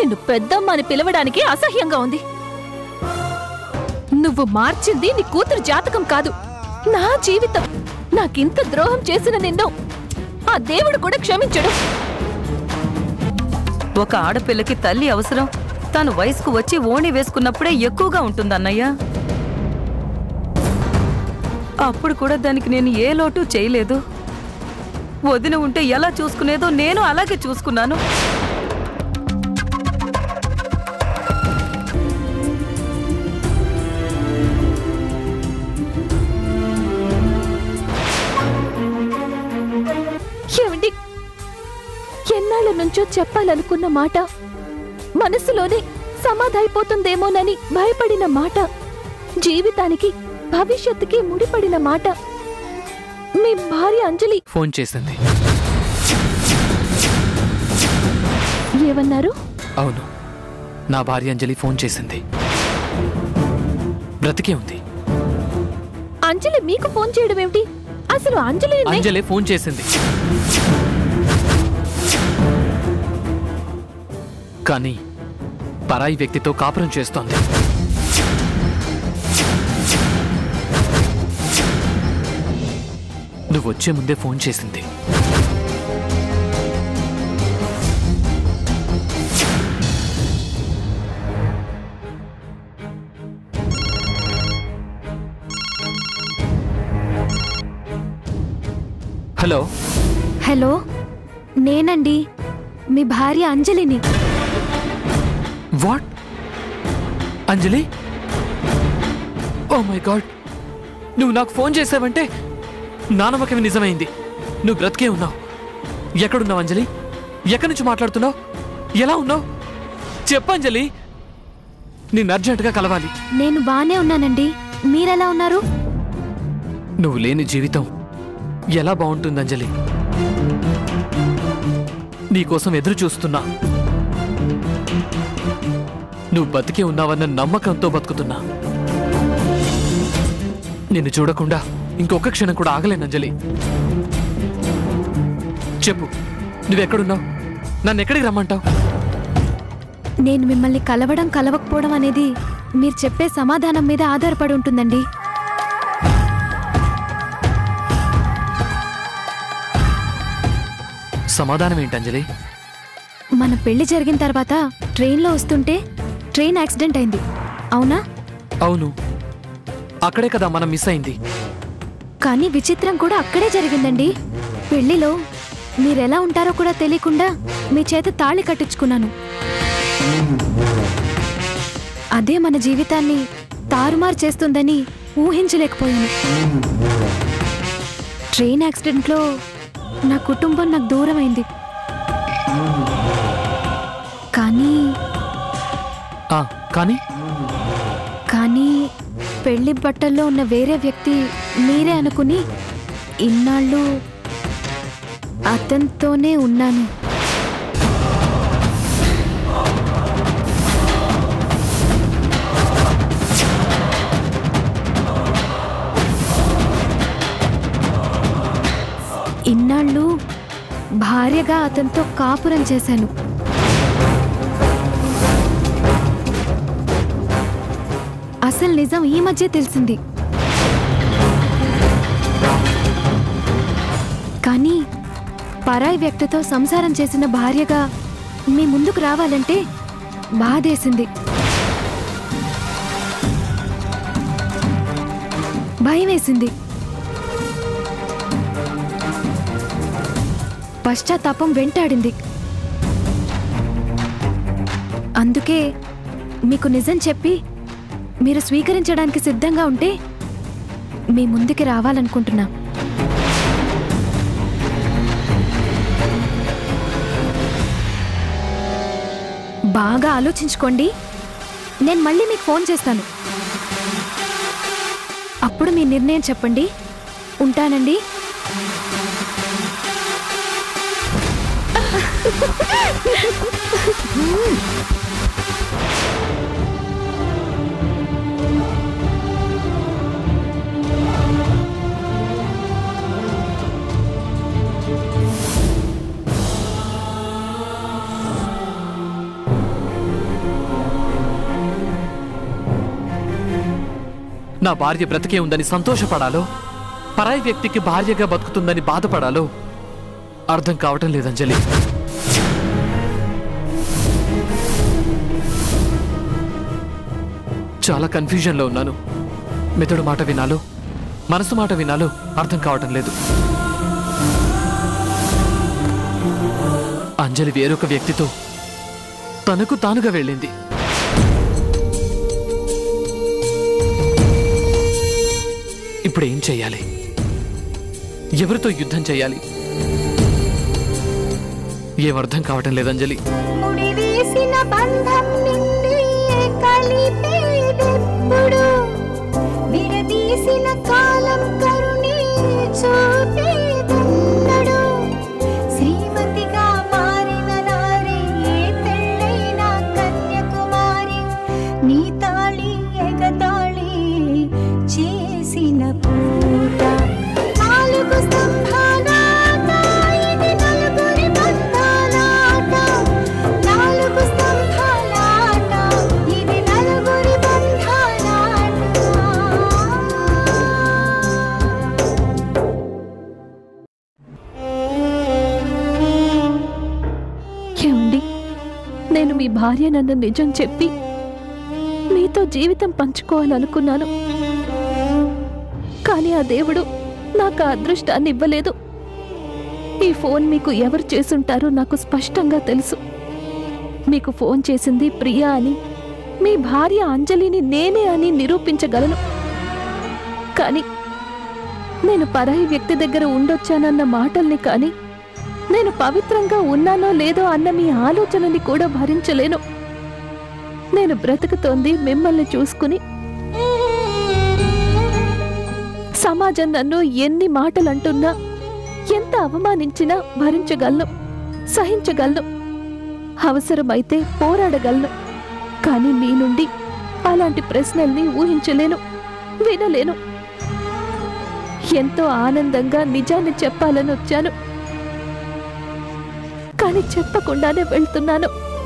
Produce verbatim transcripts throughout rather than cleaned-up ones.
నిన్ను పెద్దమ్మ అని పిలవడానికి అసహ్యంగా ఉంది. నువ్వు మార్చింది నీ కూతురు జాతకం కాదు, నా జీవితం. నాకింత ద్రోహం చేసిన నిన్ను ఆ దేవుడు కూడా క్షమించడు. ఒక ఆడపిల్లకి తల్లి అవసరం తాను వయసుకు వచ్చి ఓణి వేసుకున్నప్పుడే ఎక్కువగా ఉంటుందన్నయ్య. అప్పుడు కూడా దానికి నేను ఏ లోటు చేయలేదు. వదిన ఉంటే ఎలా చూసుకునేదో నేను అలాగే చూసుకున్నాను. ఏమండి, ఎన్నాళ్ళ నుంచో చెప్పాలనుకున్న మాట, మనసులోనే సమాధైపోతుందేమోనని భయపడిన మాట, జీవితానికి భవిష్యత్తుకి ముడిపడిన మాట మీ భార్య అంజలి ఫోన్ చేసింది. ఏమన్నారు? అవును, నా భార్య అంజలి ఫోన్ చేసింది. బ్రతికే ఉంది. అంజలి మీకు ఫోన్ చేయడం ఏమిటి? అసలు అంజలి అంజలి ఫోన్ చేసింది, కానీ పరాయి వ్యక్తితో కాపురం చేస్తోంది. నువ్వు వచ్చే ముందే ఫోన్ చేసింది. హలో హలో, నేనండి మీ భార్య అంజలిని. What? Anjali? Oh my god, నువ్వు నాకు ఫోన్ చేసావంటే నా నమ్మకమే నిజమైంది. నువ్వు బ్రతికే ఉన్నావు. ఎక్కడున్నావు అంజలి? ఎక్కడి నుంచి మాట్లాడుతున్నావు? ఎలా ఉన్నావు? చెప్పు అంజలి, నిన్ను అర్జెంటుగా కలవాలి. నేను బానే ఉన్నానండి, మీరెలా ఉన్నారు? నువ్వు లేని జీవితం ఎలా బాగుంటుంది అంజలి? నీకోసం ఎదురు చూస్తున్నా. నువ్వు బతికే ఉన్నావన్న నమ్మకంతో బతుకుతున్నా. నిన్ను చూడకుండా ఇంకొక క్షణం కూడా ఆగలేను అంజలి. చెప్పు, నువ్వెక్కడున్నావు? నన్ను ఎక్కడికి రమ్మంటావు? నేను మిమ్మల్ని కలవడం కలవకపోవడం అనేది మీరు చెప్పే సమాధానం మీద ఆధారపడి ఉంటుందండి. సమాధానం ఏంటి అంజలి? మన పెళ్లి జరిగిన తర్వాత ట్రైన్లో వస్తుంటే ట్రైన్ యాక్సిడెంట్ అయింది, అవునా? అవును, అక్కడే కదా మనం మిస్ అయింది. కానీ విచిత్రం కూడా అక్కడే జరిగిందండి. పెళ్లిలో మీరెలా ఉంటారో కూడా తెలియకుండా మీ చేత తాళి కట్టించుకున్నాను. అదే మన జీవితాన్ని తారుమారు చేస్తుందని ఊహించలేకపోయాను. ట్రైన్ యాక్సిడెంట్లో నా కుటుంబం నాకు దూరమైంది. కానీ కానీ కానీ పెళ్లి బట్టల్లో ఉన్న వేరే వ్యక్తి మీరే అనుకుని ఇన్నాళ్ళు అతనితోనే ఉన్నాను. ఇన్నాళ్ళు భార్యగా అతనితో కాపురం చేశాను. అసలు నిజం ఈ మధ్య తెలిసింది. కానీ పరాయి వ్యక్తితో సంసారం చేసిన భార్యగా మీ ముందుకు రావాలంటే బాధేసింది, భయం వేసింది, పశ్చాత్తాపం వెంటాడింది. అందుకే మీకు నిజం చెప్పి మీరు స్వీకరించడానికి సిద్ధంగా ఉంటే మీ ముందుకి రావాలనుకుంటున్నా. బాగా ఆలోచించుకోండి. నేను మళ్ళీ మీకు ఫోన్ చేస్తాను. అప్పుడు మీ నిర్ణయం చెప్పండి. ఉంటానండి. నా భార్య బ్రతికే ఉందని సంతోషపడాలో, పరాయి వ్యక్తికి భార్యగా బతుకుతుందని బాధపడాలో అర్థం కావటం లేదు అంజలి. చాలా కన్ఫ్యూజన్లో ఉన్నాను. మెదడు మాట వినాలో, మనసు మాట వినాలో అర్థం కావటం లేదు. అంజలి వేరొక వ్యక్తితో తనకు తానుగా వెళ్ళింది. ఇప్పుడు ఏం చెయ్యాలి? ఎవరితో యుద్ధం చెయ్యాలి? ఏమర్థం కావటం లేదు అంజలి. నేను మీ భార్య నన్ను నిజం చెప్పి మీతో జీవితం పంచుకోవాలనుకున్నాను. కానీ ఆ దేవుడు నాకు ఆ అదృష్టాన్ని ఇవ్వలేదు. ఈ ఫోన్ మీకు ఎవరు చేసుంటారో నాకు స్పష్టంగా తెలుసు. మీకు ఫోన్ చేసింది ప్రియా అని, మీ భార్య అంజలిని నేనే అని నిరూపించగలను. కానీ నేను పరాయి వ్యక్తి దగ్గర ఉండొచ్చానన్న మాటల్ని కానీ, నేను పవిత్రంగా ఉన్నానో లేదో అన్న మీ ఆలోచనని కూడా భరించలేను. నేను బ్రతుకుతోంది మిమ్మల్ని చూసుకుని. సమాజం నన్ను ఎన్ని మాటలంటున్నా, ఎంత అవమానించినా భరించగలను, సహించగలను, అవసరమైతే పోరాడగలను. కానీ మీ నుండి అలాంటి ప్రశ్నల్ని ఊహించలేను, వినలేను. ఎంతో ఆనందంగా నిజాన్ని చెప్పాలని వచ్చాను, కానీ చెప్పకుండానే వెళ్తున్నాను.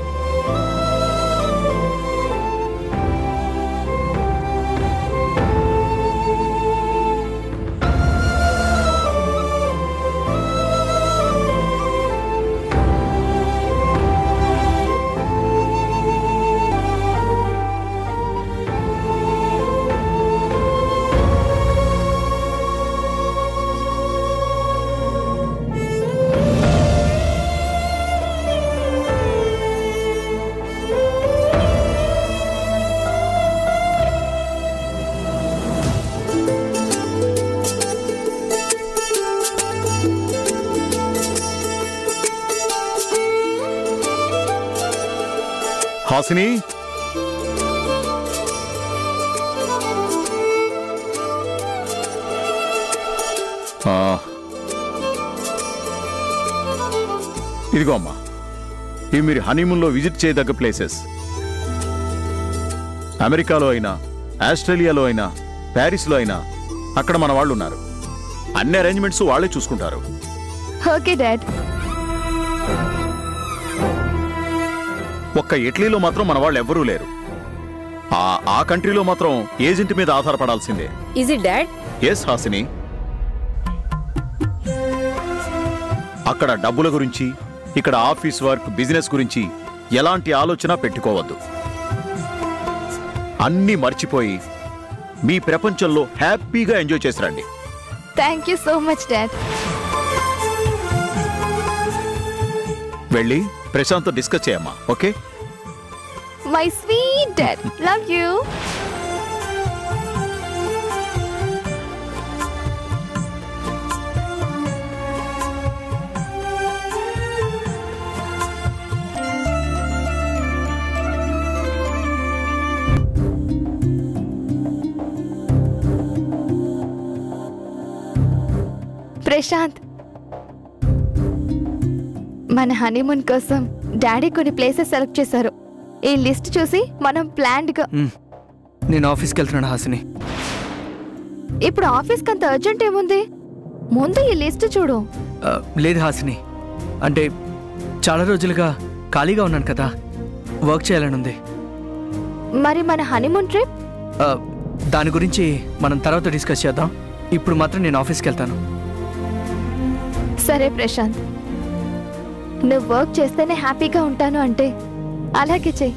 హాసిని, ఇదిగో అమ్మా, ఇవి మీరు హనీమూన్లో విజిట్ చేయదగ్గ ప్లేసెస్. అమెరికాలో అయినా, ఆస్ట్రేలియాలో అయినా, ప్యారిస్లో అయినా అక్కడ మన వాళ్ళు ఉన్నారు. అన్ని అరేంజ్మెంట్స్ వాళ్ళే చూసుకుంటారు. Okay dad. ఒక్క ఇటలీలో మాత్రం మన వాళ్ళు ఎవ్వరూ లేరు. ఆ ఆ కంట్రీలో మాత్రం ఏజెంట్ మీద ఆధారపడాల్సిందే. Is it dad? Yes Hasini. అక్కడ డబ్బుల గురించి, ఇక్కడ ఆఫీస్ వర్క్, బిజినెస్ గురించి ఎలాంటి ఆలోచన పెట్టుకోవద్దు. అన్నీ మర్చిపోయి మీ ప్రపంచంలో హ్యాపీగా ఎంజాయ్ చేసి రండి. Thank you so much dad. వెళ్ళి ప్రశాంత్ డిస్కస్ చేయమ్మా. Okay? My sweet dad, love you. Prashanth, మన హనీమూన్ కోసం డాడీ కొన్ని ప్లేసెస్ సెలెక్ట్ చేశారు. ఈ లిస్ట్ చూసి మనం ప్లాన్డ్ గా. నేను ఆఫీస్కి వెళ్తున్నాను హాసిని. ఇప్పుడు ఆఫీస్కి అంత అర్జెంట్ ఏముంది? ముందు ఈ లిస్ట్ చూడు. లేదు హాసిని, అంటే చాలా రోజులుగా ఖాళీగా ఉన్నాను కదా, వర్క్ చేయాలని ఉంది. మరి మన హనీమూన్ ట్రిప్? దాని గురించి మనం తర్వాత డిస్కస్ చేద్దాం. ఇప్పుడు మాత్రం నేను ఆఫీస్కి వెళ్తాను. సరే ప్రశాంత్, నువ్వు వర్క్ చేస్తేనే హ్యాపీగా ఉంటాను అంటే అలాగే చెయ్యి.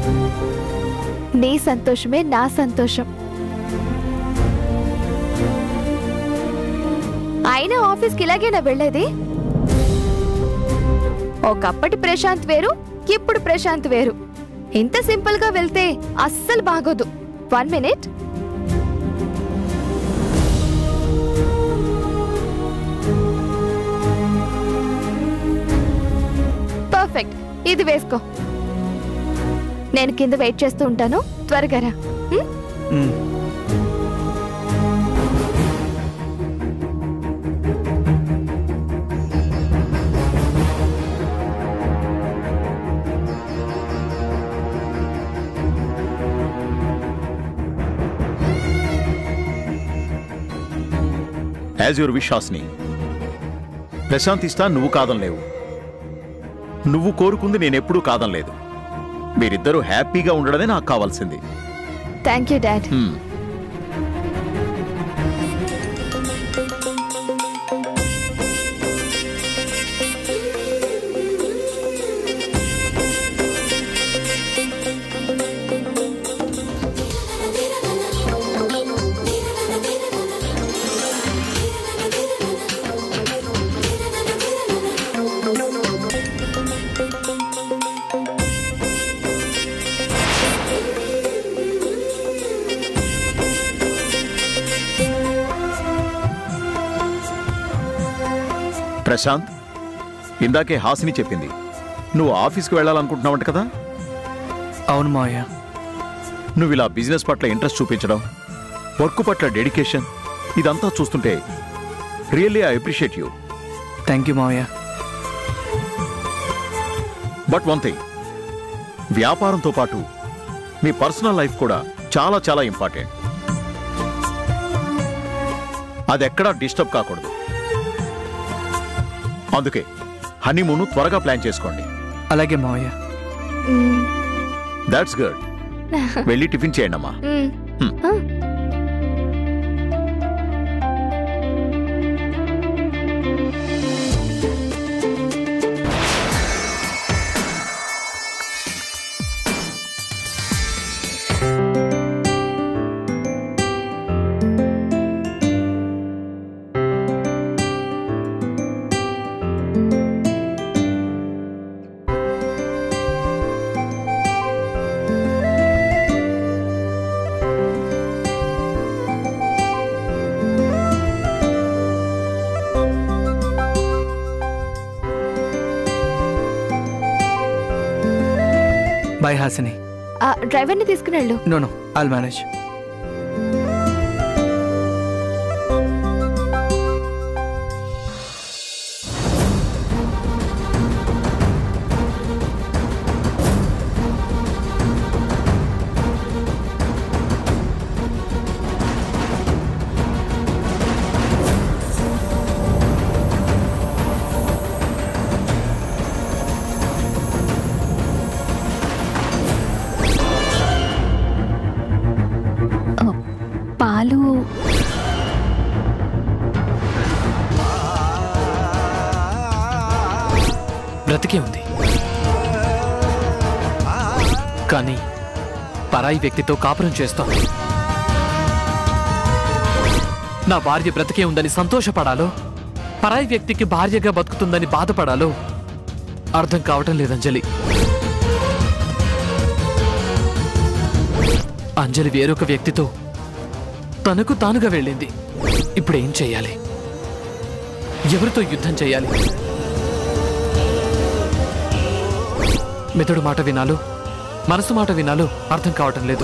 నీ సంతోషమే నా సంతోషం. అయినా ఆఫీస్కి ఇలాగేనా వెళ్ళేది? ఒకప్పటి ప్రశాంత్ వేరు, ఇప్పుడు ప్రశాంత్ వేరు. ఇంత సింపుల్ గా వెళ్తే అస్సలు బాగోదు. One minute. పర్ఫెక్ట్, ఇది వేసుకో. నేను కింద వెయిట్ చేస్తూ ఉంటాను, త్వరగా రా. As your wish Hasini. Prashanth ఇష్టా నువ్వు కాదనలేవు, నువ్వు కోరుకుంది నేనెప్పుడూ కాదనలేదు. మీరిద్దరూ హ్యాపీగా ఉండడమే నాకు కావాల్సింది. Thank you dad. ప్రశాంత్, ఇందాకే హాసిని చెప్పింది నువ్వు ఆఫీస్కి వెళ్ళాలనుకుంటున్నావంట కదా? అవును మావయ్య. నువ్వు ఇలా బిజినెస్ పట్ల ఇంట్రెస్ట్ చూపించడం, వర్క్ పట్ల డెడికేషన్, ఇదంతా చూస్తుంటే really I appreciate you. Thank you మావయ్య. బట్ వన్ థింగ్, వ్యాపారంతో పాటు మీ పర్సనల్ లైఫ్ కూడా చాలా చాలా ఇంపార్టెంట్. అది ఎక్కడా డిస్టర్బ్ కాకూడదు. అందుకే హనీమూన్ త్వరగా ప్లాన్ చేసుకోండి. అలాగే మావయ్య. That's good. వెళ్ళి టిఫిన్ చేయండి అమ్మా. బై హాసిని. డ్రైవర్ని తీసుకుని వెళ్ళు. No no, I'll manage. పాలు బ్రతికే ఉంది, కానీ పరాయి వ్యక్తితో కాపురం చేస్తోంది. నా భార్య బ్రతికే ఉందని సంతోషపడాలో, పరాయి వ్యక్తికి భార్యగా బతుకుతుందని బాధపడాలో అర్థం కావటం లేదు అంజలి. అంజలి వేరొక వ్యక్తితో తనకు తానుగా వెళ్ళింది. ఇప్పుడు ఏం చెయ్యాలి? ఎవరితో యుద్ధం చెయ్యాలి? మెదడు మాట వినాలో, మనసు మాట వినాలో అర్థం కావటం లేదు.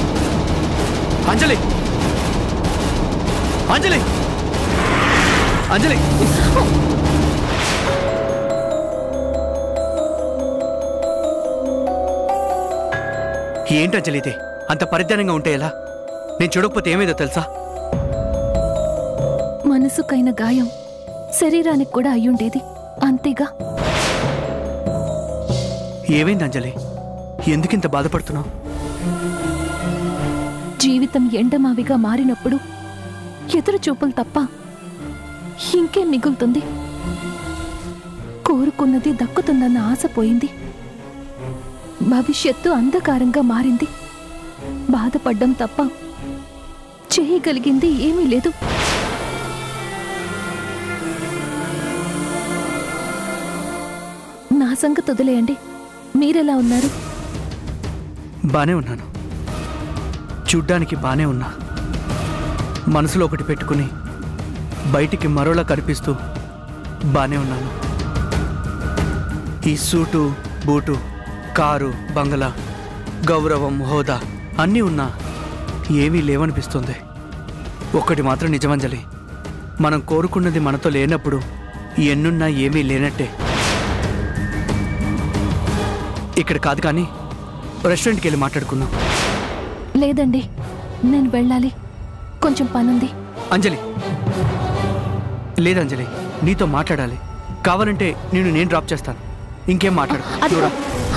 అంజలి, అంజలి, అంజలి ఏంటి అంజలి ఇది అంత పరిజ్ఞానంగా ఉంటే ఎలా? నేను చూడకపోతే ఏమైందో తెలుసా? మనసుకైన గాయం శరీరానికి కూడా అయ్యుండేది, అంతేగా. ఏమైంది అంజలి? ఎందుకింత బాధపడుతున్నావు? జీవితం ఎండమావిగా మారినప్పుడు ఎదురు చూపులు తప్ప ఇంకేం మిగులుతుంది? కోరుకున్నది దక్కుతుందన్న ఆశ పోయింది. భవిష్యత్తు అంధకారంగా మారింది. బాధపడ్డం తప్ప చేయగలిగింది ఏమీ లేదు. నా సంగతి వదిలేయండి, మీరెలా ఉన్నారు? బానే ఉన్నాను, చూడ్డానికి బానే ఉన్నా. మనసులో ఒకటి పెట్టుకుని బయటికి మరోలా కనిపిస్తూ బానే ఉన్నాను. ఈ సూటు బూటు, కారు, బంగళా, గౌరవం, హోదా అన్నీ ఉన్నా ఏమీ లేవనిపిస్తుంది. ఒక్కటి మాత్రం నిజమంజలి, మనం కోరుకున్నది మనతో లేనప్పుడు ఎన్నున్నా ఏమీ లేనట్టే. ఇక్కడ కాదు కానీ రెస్టారెంట్కి వెళ్ళి మాట్లాడుకుందాం. లేదండి, నేను వెళ్ళాలి, కొంచెం పనుంది. అంజలి, లేదంజలి, నీతో మాట్లాడాలి. కావాలంటే నేను నేను డ్రాప్ చేస్తాను. ఇంకేం మాట్లాడు. అది చూడా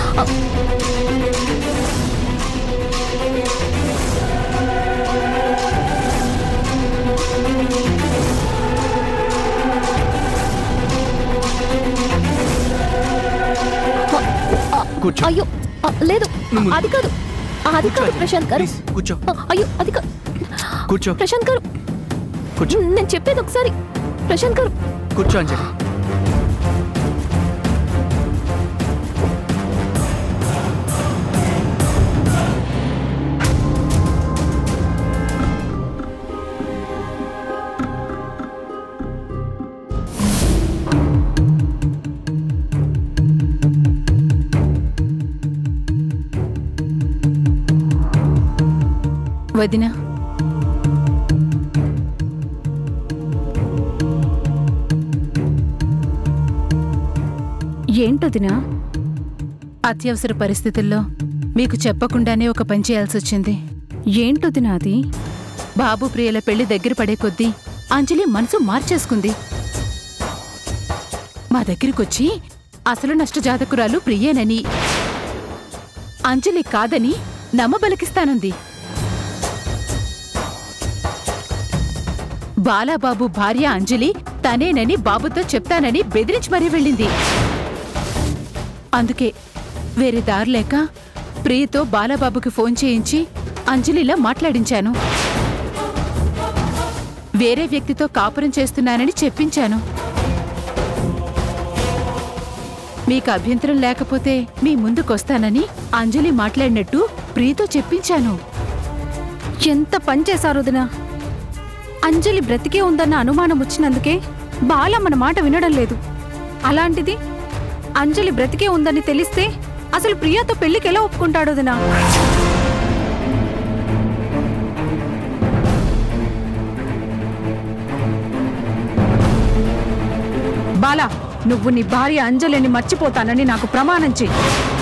కూర్చో. అయ్యో లేదు, అది కాదు, అది కాదు ప్రశాంత్ గారు. కూర్చో. అయ్యో అది కాదు. కూర్చో ప్రశాంత్ గారు, కూర్చో. నేను చెప్పేది ఒకసారి. ప్రశాంత్ గారు కూర్చో అంజలి. వదినా, ఏంటొదినా? అత్యవసర పరిస్థితుల్లో మీకు చెప్పకుండానే ఒక పని చేయాల్సి వచ్చింది. ఏంటొదినా అది? బాబు ప్రియల పెళ్లి దగ్గర పడే కొద్దీ అంజలి మనసు మార్చేసుకుంది. మా దగ్గరికొచ్చి అసలు నష్టజాతకురాలు ప్రియేనని, అంజలి కాదని నమ్మబలికిస్తానంది. బాలాబాబు భార్య అంజలి తనేనని బాబుతో చెప్తానని బెదిరించి మరీ వెళ్ళింది. అందుకే వేరే దారిలేక ప్రియతో బాలాబాబుకి ఫోన్ చేయించి అంజలిలా మాట్లాడించాను. వేరే వ్యక్తితో కాపురం చేస్తున్నానని చెప్పించాను. మీకు అభ్యంతరం లేకపోతే మీ ముందుకొస్తానని అంజలి మాట్లాడినట్టు ప్రియతో చెప్పించాను. ఎంత పని చేశారు వదినా? అంజలి బ్రతికే ఉందన్న అనుమానం వచ్చినందుకే బాల మన మాట వినడం లేదు. అలాంటిది అంజలి బ్రతికే ఉందని తెలిస్తే అసలు ప్రియాతో పెళ్లికి ఎలా ఒప్పుకుంటాడు వదినా? బాలా, నువ్వు నీ భార్య అంజలిని మర్చిపోతానని నాకు ప్రమాణం చెయ్యి.